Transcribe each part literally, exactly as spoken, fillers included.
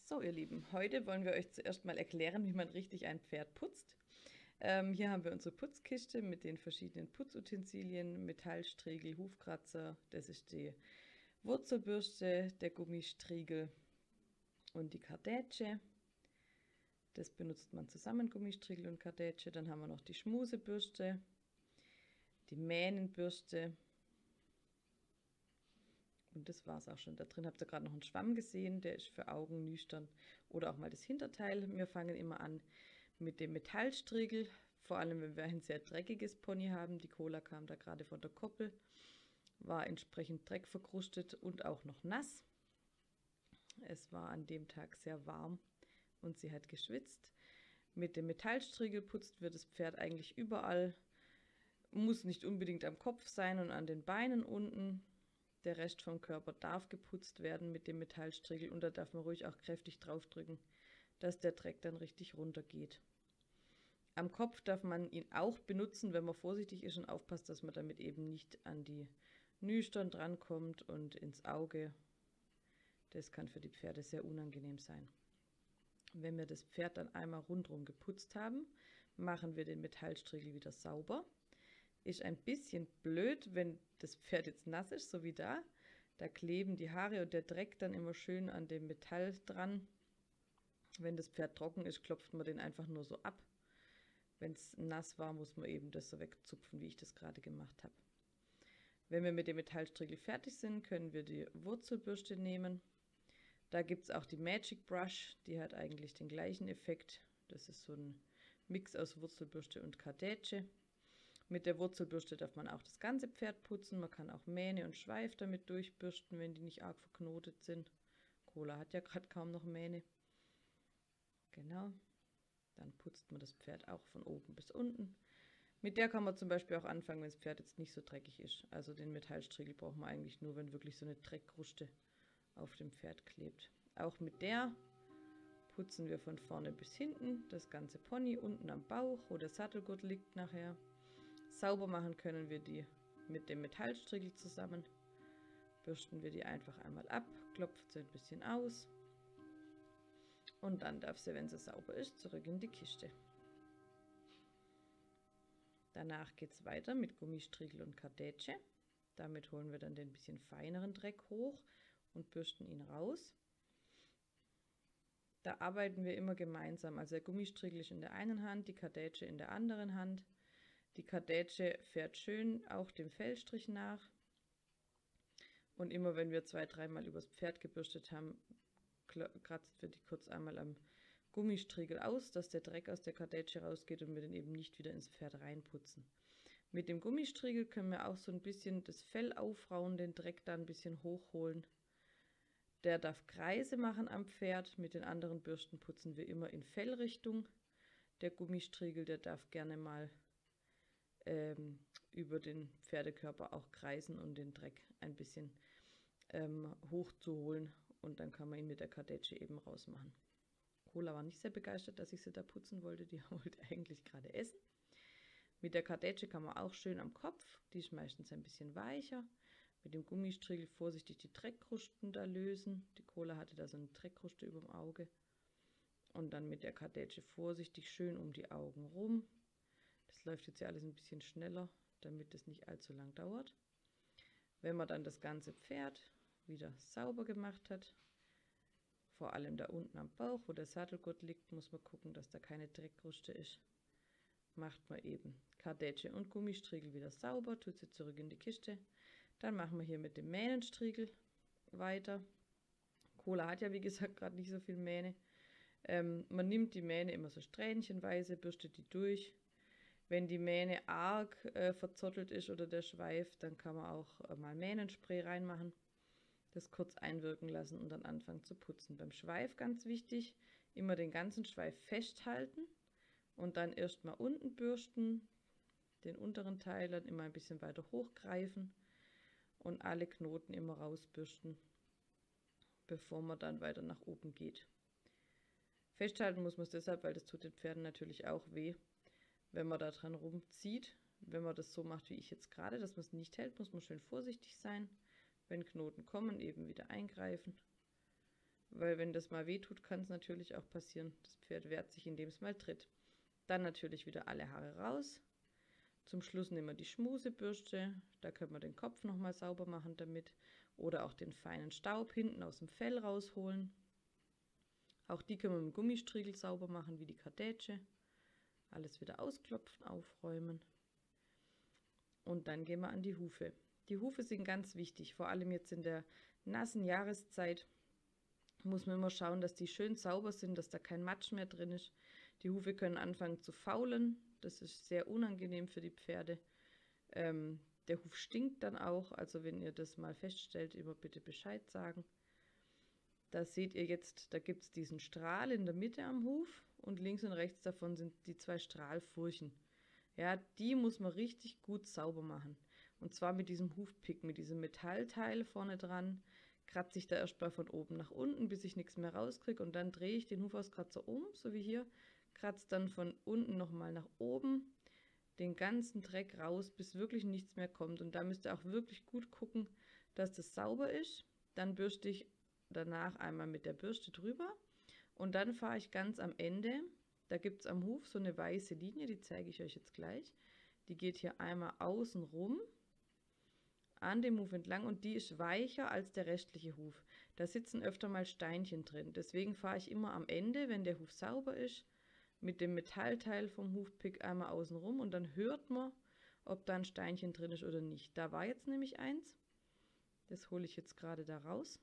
So, ihr Lieben, heute wollen wir euch zuerst mal erklären, wie man richtig ein Pferd putzt. Ähm, hier haben wir unsere Putzkiste mit den verschiedenen Putzutensilien, Metallstriegel, Hufkratzer, das ist die Wurzelbürste, der Gummistriegel und die Kardätsche. Das benutzt man zusammen, Gummistriegel und Kardätsche. Dann haben wir noch die Schmusebürste, die Mähnenbürste. Und das war es auch schon. Da drin habt ihr gerade noch einen Schwamm gesehen, der ist für Augen, Nüstern oder auch mal das Hinterteil. Wir fangen immer an mit dem Metallstriegel, vor allem wenn wir ein sehr dreckiges Pony haben. Die Cola kam da gerade von der Koppel, war entsprechend dreckverkrustet und auch noch nass. Es war an dem Tag sehr warm und sie hat geschwitzt. Mit dem Metallstriegel putzt wird das Pferd eigentlich überall. Muss nicht unbedingt am Kopf sein und an den Beinen unten. Der Rest vom Körper darf geputzt werden mit dem Metallstriegel und da darf man ruhig auch kräftig draufdrücken, dass der Dreck dann richtig runtergeht. Am Kopf darf man ihn auch benutzen, wenn man vorsichtig ist und aufpasst, dass man damit eben nicht an die Nüstern drankommt und ins Auge. Das kann für die Pferde sehr unangenehm sein. Wenn wir das Pferd dann einmal rundherum geputzt haben, machen wir den Metallstriegel wieder sauber. Ist ein bisschen blöd, wenn das Pferd jetzt nass ist, so wie da. Da kleben die Haare und der Dreck dann immer schön an dem Metall dran. Wenn das Pferd trocken ist, klopft man den einfach nur so ab. Wenn es nass war, muss man eben das so wegzupfen, wie ich das gerade gemacht habe. Wenn wir mit dem Metallstriegel fertig sind, können wir die Wurzelbürste nehmen. Da gibt es auch die Magic Brush, die hat eigentlich den gleichen Effekt. Das ist so ein Mix aus Wurzelbürste und Kardätsche. Mit der Wurzelbürste darf man auch das ganze Pferd putzen. Man kann auch Mähne und Schweif damit durchbürsten, wenn die nicht arg verknotet sind. Cola hat ja gerade kaum noch Mähne. Genau. Dann putzt man das Pferd auch von oben bis unten. Mit der kann man zum Beispiel auch anfangen, wenn das Pferd jetzt nicht so dreckig ist. Also den Metallstriegel braucht man eigentlich nur, wenn wirklich so eine Dreckkruste auf dem Pferd klebt. Auch mit der putzen wir von vorne bis hinten das ganze Pony unten am Bauch, wo der Sattelgurt liegt nachher. Sauber machen können wir die mit dem Metallstriegel zusammen. Bürsten wir die einfach einmal ab, klopft sie ein bisschen aus und dann darf sie, wenn sie sauber ist, zurück in die Kiste. Danach geht es weiter mit Gummistriegel und Kardätsche. Damit holen wir dann den bisschen feineren Dreck hoch und bürsten ihn raus. Da arbeiten wir immer gemeinsam. Also der Gummistriegel ist in der einen Hand, die Kardätsche in der anderen Hand. Die Kardätsche fährt schön auch dem Fellstrich nach. Und immer wenn wir zwei, dreimal übers Pferd gebürstet haben, kratzt wir die kurz einmal am Gummistriegel aus, dass der Dreck aus der Kardätsche rausgeht und wir den eben nicht wieder ins Pferd reinputzen. Mit dem Gummistriegel können wir auch so ein bisschen das Fell aufrauen, den Dreck da ein bisschen hochholen. Der darf Kreise machen am Pferd. Mit den anderen Bürsten putzen wir immer in Fellrichtung. Der Gummistriegel, der darf gerne mal ähm, über den Pferdekörper auch kreisen und den Dreck ein bisschen ähm, hochzuholen. Und dann kann man ihn mit der Kardätsche eben rausmachen. Cola war nicht sehr begeistert, dass ich sie da putzen wollte. Die wollte eigentlich gerade essen. Mit der Kardätsche kann man auch schön am Kopf. Die ist meistens ein bisschen weicher. Mit dem Gummistriegel vorsichtig die Dreckkrusten da lösen. Die Cola hatte da so eine Dreckkruste über dem Auge. Und dann mit der Kardätsche vorsichtig schön um die Augen rum. Das läuft jetzt ja alles ein bisschen schneller, damit es nicht allzu lang dauert. Wenn man dann das ganze Pferd wieder sauber gemacht hat, vor allem da unten am Bauch, wo der Sattelgurt liegt, muss man gucken, dass da keine Dreckkruste ist. Macht man eben Kardätsche und Gummistriegel wieder sauber, tut sie zurück in die Kiste. Dann machen wir hier mit dem Mähnenstriegel weiter. Cola hat ja wie gesagt gerade nicht so viel Mähne. Ähm, man nimmt die Mähne immer so strähnchenweise, bürstet die durch. Wenn die Mähne arg äh, verzottelt ist oder der Schweif, dann kann man auch äh, mal Mähnenspray reinmachen. Das kurz einwirken lassen und dann anfangen zu putzen. Beim Schweif ganz wichtig, immer den ganzen Schweif festhalten und dann erstmal unten bürsten, den unteren Teil dann immer ein bisschen weiter hochgreifen und alle Knoten immer rausbürsten, bevor man dann weiter nach oben geht. Festhalten muss man es deshalb, weil das tut den Pferden natürlich auch weh, wenn man da dran rumzieht. Wenn man das so macht wie ich jetzt gerade, dass man es nicht hält, muss man schön vorsichtig sein. Wenn Knoten kommen, eben wieder eingreifen. weil wenn das mal wehtut, kann es natürlich auch passieren. Das Pferd wehrt sich, indem es mal tritt. Dann natürlich wieder alle Haare raus. Zum Schluss nehmen wir die Schmusebürste, da können wir den Kopf nochmal sauber machen damit oder auch den feinen Staub hinten aus dem Fell rausholen. Auch die können wir mit dem Gummistriegel sauber machen, wie die Kartätsche. Alles wieder ausklopfen, aufräumen. Und dann gehen wir an die Hufe. Die Hufe sind ganz wichtig, vor allem jetzt in der nassen Jahreszeit muss man immer schauen, dass die schön sauber sind, dass da kein Matsch mehr drin ist. Die Hufe können anfangen zu faulen, das ist sehr unangenehm für die Pferde. Ähm, der Huf stinkt dann auch, also wenn ihr das mal feststellt, immer bitte Bescheid sagen. Da seht ihr jetzt, da gibt es diesen Strahl in der Mitte am Huf und links und rechts davon sind die zwei Strahlfurchen. Ja, die muss man richtig gut sauber machen. Und zwar mit diesem Hufpick, mit diesem Metallteil vorne dran, kratze ich da erstmal von oben nach unten, bis ich nichts mehr rauskriege und dann drehe ich den Hufauskratzer um, so wie hier, kratze dann von unten nochmal nach oben, den ganzen Dreck raus, bis wirklich nichts mehr kommt. Und da müsst ihr auch wirklich gut gucken, dass das sauber ist. Dann bürste ich danach einmal mit der Bürste drüber und dann fahre ich ganz am Ende, da gibt es am Huf so eine weiße Linie, die zeige ich euch jetzt gleich. Die geht hier einmal außen rum an dem Huf entlang und die ist weicher als der restliche Huf. Da sitzen öfter mal Steinchen drin. Deswegen fahre ich immer am Ende, wenn der Huf sauber ist, mit dem Metallteil vom Hufpick einmal außen rum und dann hört man, ob da ein Steinchen drin ist oder nicht. Da war jetzt nämlich eins. Das hole ich jetzt gerade da raus.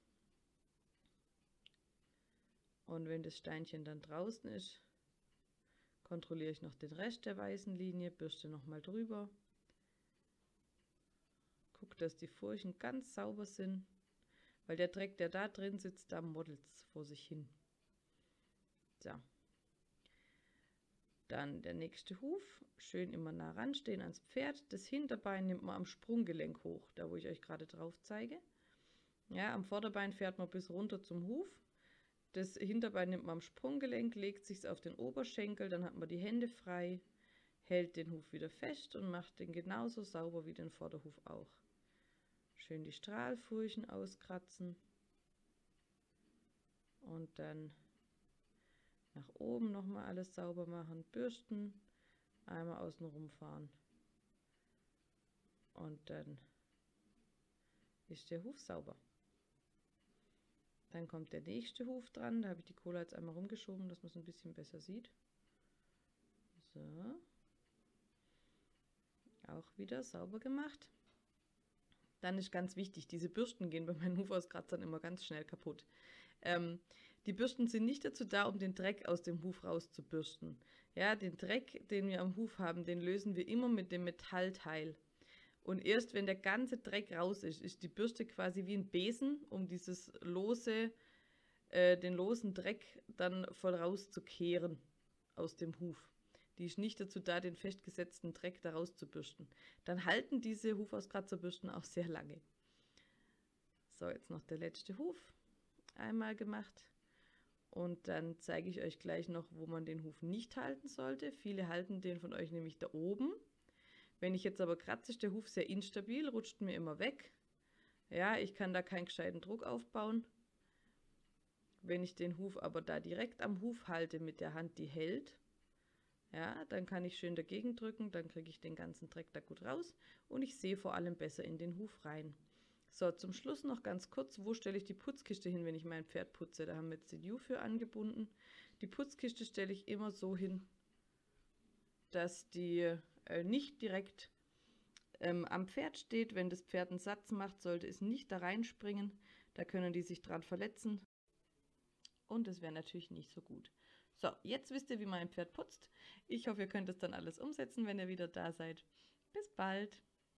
Und wenn das Steinchen dann draußen ist, kontrolliere ich noch den Rest der weißen Linie, bürste nochmal drüber. Gucke, dass die Furchen ganz sauber sind, weil der Dreck, der da drin sitzt, da modelt es vor sich hin. So. Dann der nächste Huf, schön immer nah ranstehen ans Pferd. Das Hinterbein nimmt man am Sprunggelenk hoch, da wo ich euch gerade drauf zeige. Ja, am Vorderbein fährt man bis runter zum Huf. Das Hinterbein nimmt man am Sprunggelenk, legt sich auf den Oberschenkel, dann hat man die Hände frei, hält den Huf wieder fest und macht den genauso sauber wie den Vorderhuf auch. Schön die Strahlfurchen auskratzen und dann nach oben nochmal alles sauber machen, bürsten, einmal außen rumfahren und dann ist der Huf sauber. Dann kommt der nächste Huf dran, da habe ich die Cola jetzt einmal rumgeschoben, dass man es ein bisschen besser sieht. So. Auch wieder sauber gemacht. Dann ist ganz wichtig, diese Bürsten gehen bei meinen Hufauskatzern immer ganz schnell kaputt. Ähm, die Bürsten sind nicht dazu da, um den Dreck aus dem Huf rauszubürsten. Ja, den Dreck, den wir am Huf haben, den lösen wir immer mit dem Metallteil. Und erst wenn der ganze Dreck raus ist, ist die Bürste quasi wie ein Besen, um dieses lose, äh, den losen Dreck dann voll rauszukehren aus dem Huf. Die ist nicht dazu da, den festgesetzten Dreck da rauszubürsten. Dann halten diese Hufauskratzerбürsten auch sehr lange. So, jetzt noch der letzte Huf einmal gemacht. Und dann zeige ich euch gleich noch, wo man den Huf nicht halten sollte. Viele halten den von euch nämlich da oben. Wenn ich jetzt aber kratze, ist der Huf sehr instabil, rutscht mir immer weg. Ja, ich kann da keinen gescheiten Druck aufbauen. Wenn ich den Huf aber da direkt am Huf halte mit der Hand, die hält, ja, dann kann ich schön dagegen drücken, dann kriege ich den ganzen Dreck da gut raus und ich sehe vor allem besser in den Huf rein. So, zum Schluss noch ganz kurz, wo stelle ich die Putzkiste hin, wenn ich mein Pferd putze? Da haben wir jetzt den U für angebunden. Die Putzkiste stelle ich immer so hin, dass die äh, nicht direkt ähm, am Pferd steht. Wenn das Pferd einen Satz macht, sollte es nicht da reinspringen. Da können die sich dran verletzen. Und das wäre natürlich nicht so gut. So, jetzt wisst ihr, wie man ein Pferd putzt. Ich hoffe, ihr könnt es dann alles umsetzen, wenn ihr wieder da seid. Bis bald!